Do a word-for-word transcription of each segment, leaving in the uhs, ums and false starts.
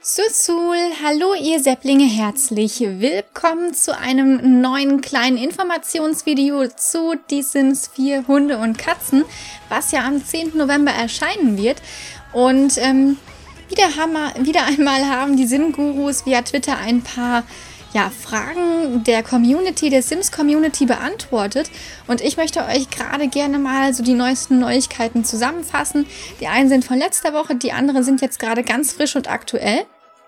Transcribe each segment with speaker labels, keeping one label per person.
Speaker 1: Susul, hallo ihr Sepplinge, herzlich willkommen zu einem neuen kleinen Informationsvideo zu Die Sims vier Hunde und Katzen, was ja am zehnten November erscheinen wird. Und ähm, wieder, haben wir, wieder einmal haben die Sim-Gurus via Twitter ein paar ja, Fragen der Community, der Sims-Community beantwortet. Und ich möchte euch gerade gerne mal so die neuesten Neuigkeiten zusammenfassen. Die einen sind von letzter Woche, die anderen sind jetzt gerade ganz frisch und aktuell.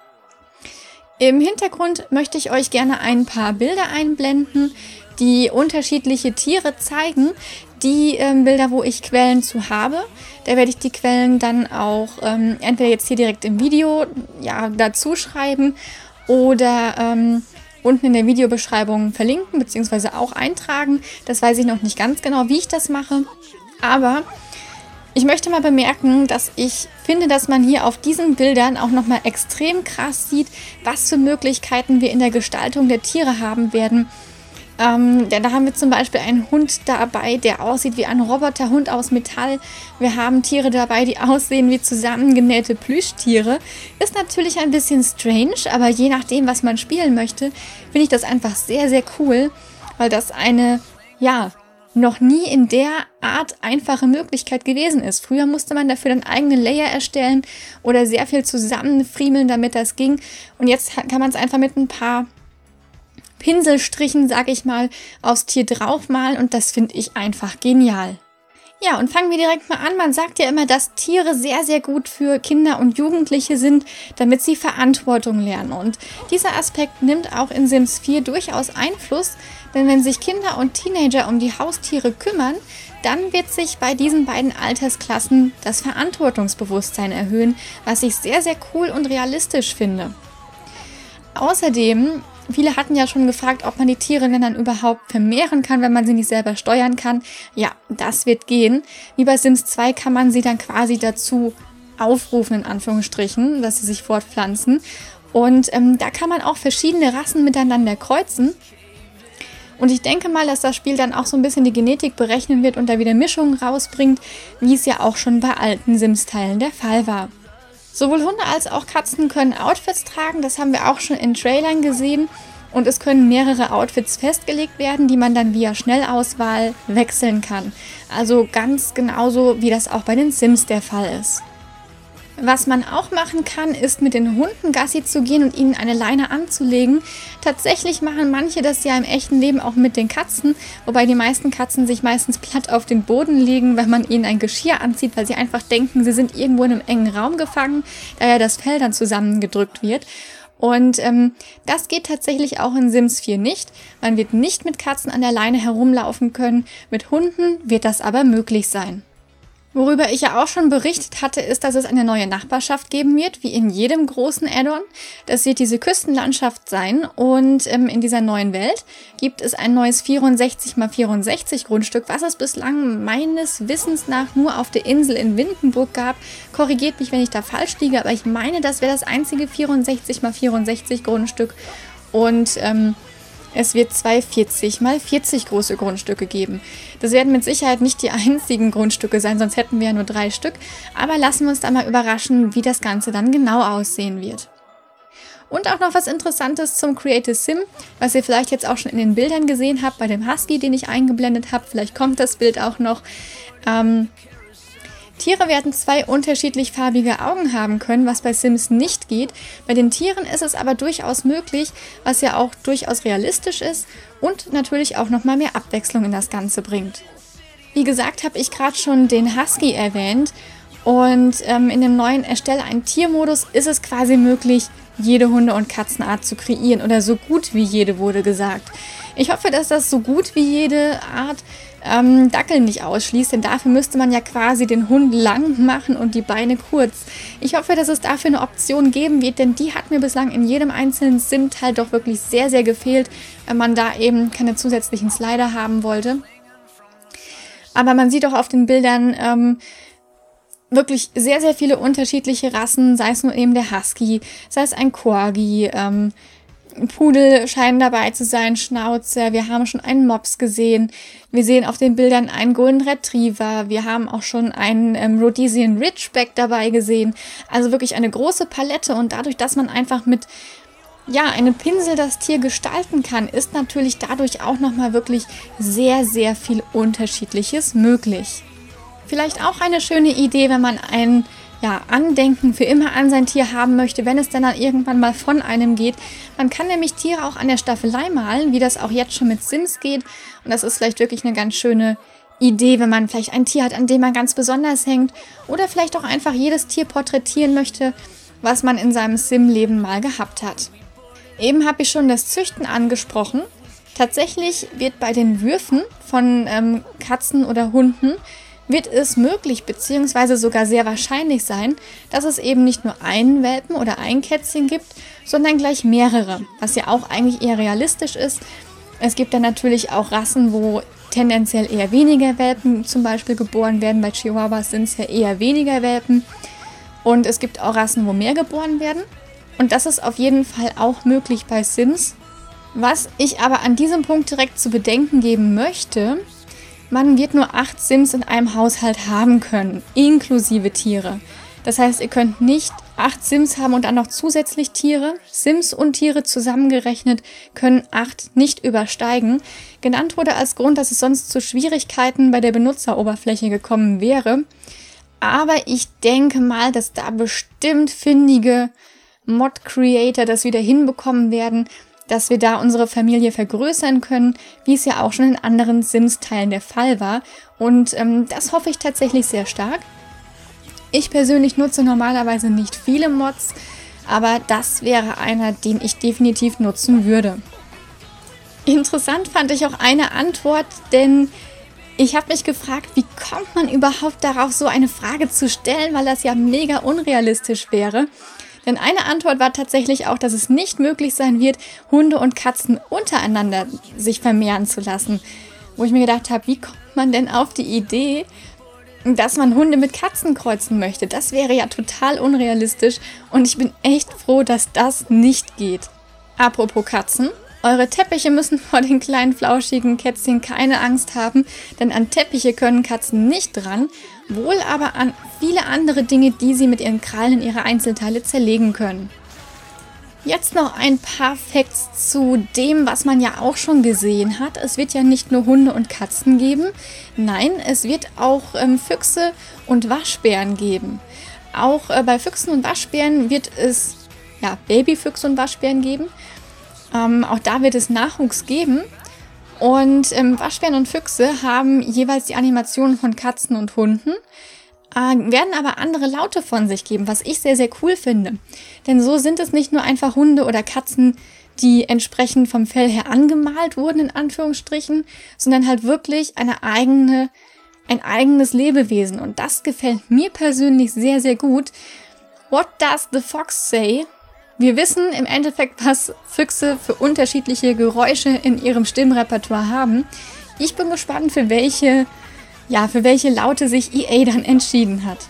Speaker 1: Im Hintergrund möchte ich euch gerne ein paar Bilder einblenden, die unterschiedliche Tiere zeigen. Die ähm, Bilder, wo ich Quellen zu habe, da werde ich die Quellen dann auch ähm, entweder jetzt hier direkt im Video ja, dazu schreiben oder ähm, unten in der Videobeschreibung verlinken bzw. auch eintragen. Das weiß ich noch nicht ganz genau, wie ich das mache, aber ich möchte mal bemerken, dass ich finde, dass man hier auf diesen Bildern auch nochmal extrem krass sieht, was für Möglichkeiten wir in der Gestaltung der Tiere haben werden. Ähm, denn da haben wir zum Beispiel einen Hund dabei, der aussieht wie ein Roboterhund aus Metall. Wir haben Tiere dabei, die aussehen wie zusammengenähte Plüschtiere. Ist natürlich ein bisschen strange, aber je nachdem, was man spielen möchte, finde ich das einfach sehr, sehr cool, weil das eine, ja, noch nie in der Art einfache Möglichkeit gewesen ist. Früher musste man dafür dann eigene Layer erstellen oder sehr viel zusammenfriemeln, damit das ging. Und jetzt kann man es einfach mit ein paar Pinselstrichen, sag ich mal, aufs Tier draufmalen und das finde ich einfach genial. Ja, und fangen wir direkt mal an. Man sagt ja immer, dass Tiere sehr, sehr gut für Kinder und Jugendliche sind, damit sie Verantwortung lernen. Und dieser Aspekt nimmt auch in Sims vier durchaus Einfluss, denn wenn sich Kinder und Teenager um die Haustiere kümmern, dann wird sich bei diesen beiden Altersklassen das Verantwortungsbewusstsein erhöhen, was ich sehr, sehr cool und realistisch finde. Außerdem, viele hatten ja schon gefragt, ob man die Tiere denn dann überhaupt vermehren kann, wenn man sie nicht selber steuern kann. Ja, das wird gehen. Wie bei Sims zwei kann man sie dann quasi dazu aufrufen, in Anführungsstrichen, dass sie sich fortpflanzen. Und ähm, da kann man auch verschiedene Rassen miteinander kreuzen. Und ich denke mal, dass das Spiel dann auch so ein bisschen die Genetik berechnen wird und da wieder Mischungen rausbringt, wie es ja auch schon bei alten Sims-Teilen der Fall war. Sowohl Hunde als auch Katzen können Outfits tragen, das haben wir auch schon in Trailern gesehen. Und es können mehrere Outfits festgelegt werden, die man dann via Schnellauswahl wechseln kann. Also ganz genauso, wie das auch bei den Sims der Fall ist. Was man auch machen kann, ist mit den Hunden Gassi zu gehen und ihnen eine Leine anzulegen. Tatsächlich machen manche das ja im echten Leben auch mit den Katzen, wobei die meisten Katzen sich meistens platt auf den Boden legen, wenn man ihnen ein Geschirr anzieht, weil sie einfach denken, sie sind irgendwo in einem engen Raum gefangen, da ja das Fell dann zusammengedrückt wird. Und ähm, das geht tatsächlich auch in Sims vier nicht. Man wird nicht mit Katzen an der Leine herumlaufen können, mit Hunden wird das aber möglich sein. Worüber ich ja auch schon berichtet hatte, ist, dass es eine neue Nachbarschaft geben wird, wie in jedem großen Add-on. Das wird diese Küstenlandschaft sein und ähm, in dieser neuen Welt gibt es ein neues vierundsechzig mal vierundsechzig Grundstück, was es bislang meines Wissens nach nur auf der Insel in Windenburg gab. Korrigiert mich, wenn ich da falsch liege, aber ich meine, das wäre das einzige vierundsechzig mal vierundsechzig Grundstück und ähm, es wird zwei vierzig mal vierzig große Grundstücke geben. Das werden mit Sicherheit nicht die einzigen Grundstücke sein, sonst hätten wir ja nur drei Stück. Aber lassen wir uns da mal überraschen, wie das Ganze dann genau aussehen wird. Und auch noch was Interessantes zum Creative Sim, was ihr vielleicht jetzt auch schon in den Bildern gesehen habt, bei dem Husky, den ich eingeblendet habe. Vielleicht kommt das Bild auch noch. Ähm, Tiere werden zwei unterschiedlich farbige Augen haben können, was bei Sims nicht geht. Bei den Tieren ist es aber durchaus möglich, was ja auch durchaus realistisch ist und natürlich auch nochmal mehr Abwechslung in das Ganze bringt. Wie gesagt, habe ich gerade schon den Husky erwähnt und ähm, in dem neuen Erstelle einen Tiermodus ist es quasi möglich, jede Hunde- und Katzenart zu kreieren oder so gut wie jede wurde gesagt. Ich hoffe, dass das so gut wie jede Art ähm, Dackel nicht ausschließt, denn dafür müsste man ja quasi den Hund lang machen und die Beine kurz. Ich hoffe, dass es dafür eine Option geben wird, denn die hat mir bislang in jedem einzelnen Sim-Teil doch wirklich sehr, sehr gefehlt, wenn man da eben keine zusätzlichen Slider haben wollte. Aber man sieht auch auf den Bildern ähm, wirklich sehr, sehr viele unterschiedliche Rassen, sei es nur eben der Husky, sei es ein Corgi, ähm, Pudel scheinen dabei zu sein, Schnauzer, wir haben schon einen Mops gesehen, wir sehen auf den Bildern einen Golden Retriever, wir haben auch schon einen ähm, Rhodesian Ridgeback dabei gesehen, also wirklich eine große Palette und dadurch, dass man einfach mit ja, einem Pinsel das Tier gestalten kann, ist natürlich dadurch auch nochmal wirklich sehr, sehr viel Unterschiedliches möglich. Vielleicht auch eine schöne Idee, wenn man ein ja, Andenken für immer an sein Tier haben möchte, wenn es dann, dann irgendwann mal von einem geht. Man kann nämlich Tiere auch an der Staffelei malen, wie das auch jetzt schon mit Sims geht. Und das ist vielleicht wirklich eine ganz schöne Idee, wenn man vielleicht ein Tier hat, an dem man ganz besonders hängt. Oder vielleicht auch einfach jedes Tier porträtieren möchte, was man in seinem Sim-Leben mal gehabt hat. Eben habe ich schon das Züchten angesprochen. Tatsächlich wird bei den Würfen von ähm, Katzen oder Hunden wird es möglich bzw. sogar sehr wahrscheinlich sein, dass es eben nicht nur einen Welpen oder ein Kätzchen gibt, sondern gleich mehrere, was ja auch eigentlich eher realistisch ist. Es gibt dann natürlich auch Rassen, wo tendenziell eher weniger Welpen zum Beispiel geboren werden. Bei Chihuahuas sind es ja eher weniger Welpen. Und es gibt auch Rassen, wo mehr geboren werden. Und das ist auf jeden Fall auch möglich bei Sims. Was ich aber an diesem Punkt direkt zu bedenken geben möchte: Man wird nur acht Sims in einem Haushalt haben können, inklusive Tiere. Das heißt, ihr könnt nicht acht Sims haben und dann noch zusätzlich Tiere. Sims und Tiere zusammengerechnet können acht nicht übersteigen. Genannt wurde als Grund, dass es sonst zu Schwierigkeiten bei der Benutzeroberfläche gekommen wäre. Aber ich denke mal, dass da bestimmt findige Mod-Creator das wieder hinbekommen werden, dass wir da unsere Familie vergrößern können, wie es ja auch schon in anderen Sims-Teilen der Fall war. Und ähm, das hoffe ich tatsächlich sehr stark. Ich persönlich nutze normalerweise nicht viele Mods, aber das wäre einer, den ich definitiv nutzen würde. Interessant fand ich auch eine Antwort, denn ich habe mich gefragt, wie kommt man überhaupt darauf, so eine Frage zu stellen, weil das ja mega unrealistisch wäre. Denn eine Antwort war tatsächlich auch, dass es nicht möglich sein wird, Hunde und Katzen untereinander sich vermehren zu lassen. Wo ich mir gedacht habe, wie kommt man denn auf die Idee, dass man Hunde mit Katzen kreuzen möchte? Das wäre ja total unrealistisch und ich bin echt froh, dass das nicht geht. Apropos Katzen. Eure Teppiche müssen vor den kleinen flauschigen Kätzchen keine Angst haben, denn an Teppiche können Katzen nicht dran, wohl aber an viele andere Dinge, die sie mit ihren Krallen in ihre Einzelteile zerlegen können. Jetzt noch ein paar Facts zu dem, was man ja auch schon gesehen hat. Es wird ja nicht nur Hunde und Katzen geben, nein, es wird auch ähm, Füchse und Waschbären geben. Auch äh, bei Füchsen und Waschbären wird es ja, Babyfüchse und Waschbären geben. Ähm, auch da wird es Nachwuchs geben. Und ähm, Waschbären und Füchse haben jeweils die Animationen von Katzen und Hunden, äh, werden aber andere Laute von sich geben, was ich sehr, sehr cool finde. Denn so sind es nicht nur einfach Hunde oder Katzen, die entsprechend vom Fell her angemalt wurden, in Anführungsstrichen, sondern halt wirklich eine eigene, ein eigenes Lebewesen. Und das gefällt mir persönlich sehr, sehr gut. What does the fox say? Wir wissen im Endeffekt, was Füchse für unterschiedliche Geräusche in ihrem Stimmrepertoire haben. Ich bin gespannt, für welche, ja, für welche Laute sich E A dann entschieden hat.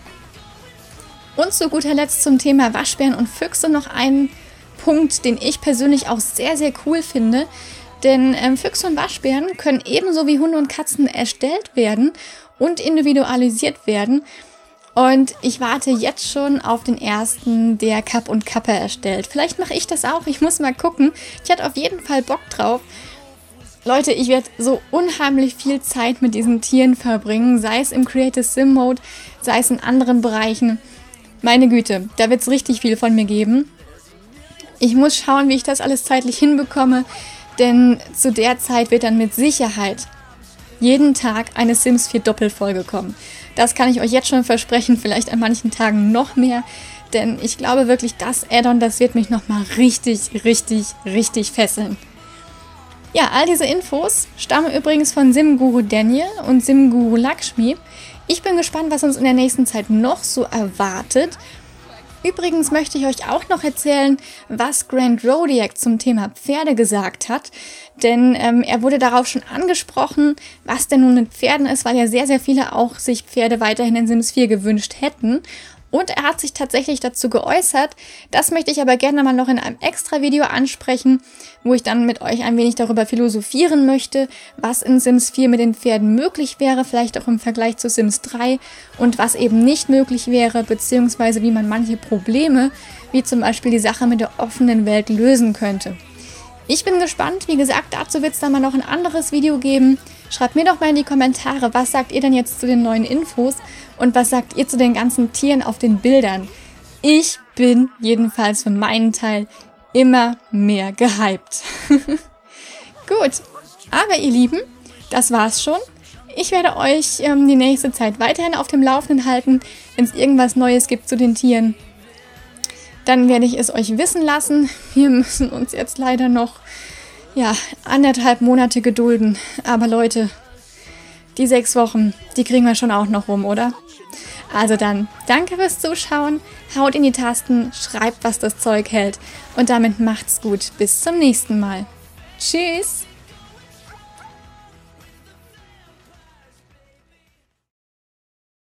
Speaker 1: Und zu guter Letzt zum Thema Waschbären und Füchse noch ein Punkt, den ich persönlich auch sehr, sehr cool finde. Denn ähm, Füchse und Waschbären können ebenso wie Hunde und Katzen erstellt werden und individualisiert werden. Und ich warte jetzt schon auf den ersten, der Kapp und Kappe erstellt. Vielleicht mache ich das auch, ich muss mal gucken. Ich hatte auf jeden Fall Bock drauf. Leute, ich werde so unheimlich viel Zeit mit diesen Tieren verbringen, sei es im Creative Sim Mode, sei es in anderen Bereichen. Meine Güte, da wird es richtig viel von mir geben. Ich muss schauen, wie ich das alles zeitlich hinbekomme, denn zu der Zeit wird dann mit Sicherheit jeden Tag eine Sims vier Doppelfolge kommen. Das kann ich euch jetzt schon versprechen, vielleicht an manchen Tagen noch mehr, denn ich glaube wirklich, das Add-on, das wird mich nochmal richtig, richtig, richtig fesseln. Ja, all diese Infos stammen übrigens von Sim-Guru Daniel und Sim-Guru Lakshmi. Ich bin gespannt, was uns in der nächsten Zeit noch so erwartet. Übrigens möchte ich euch auch noch erzählen, was Grant Rodiak zum Thema Pferde gesagt hat, denn ähm, er wurde darauf schon angesprochen, was denn nun mit Pferden ist, weil ja sehr, sehr viele auch sich Pferde weiterhin in Sims vier gewünscht hätten. Und er hat sich tatsächlich dazu geäußert. Das möchte ich aber gerne mal noch in einem extra Video ansprechen, wo ich dann mit euch ein wenig darüber philosophieren möchte, was in Sims vier mit den Pferden möglich wäre, vielleicht auch im Vergleich zu Sims drei und was eben nicht möglich wäre, beziehungsweise wie man manche Probleme, wie zum Beispiel die Sache mit der offenen Welt, lösen könnte. Ich bin gespannt, wie gesagt, dazu wird es dann mal noch ein anderes Video geben. Schreibt mir doch mal in die Kommentare, was sagt ihr denn jetzt zu den neuen Infos und was sagt ihr zu den ganzen Tieren auf den Bildern? Ich bin jedenfalls von meinem Teil immer mehr gehypt. Gut, aber ihr Lieben, das war's schon. Ich werde euch ähm, die nächste Zeit weiterhin auf dem Laufenden halten, wenn es irgendwas Neues gibt zu den Tieren. Dann werde ich es euch wissen lassen. Wir müssen uns jetzt leider noch ja, anderthalb Monate gedulden. Aber Leute, die sechs Wochen, die kriegen wir schon auch noch rum, oder? Also dann, danke fürs Zuschauen. Haut in die Tasten, schreibt, was das Zeug hält. Und damit macht's gut. Bis zum nächsten Mal. Tschüss!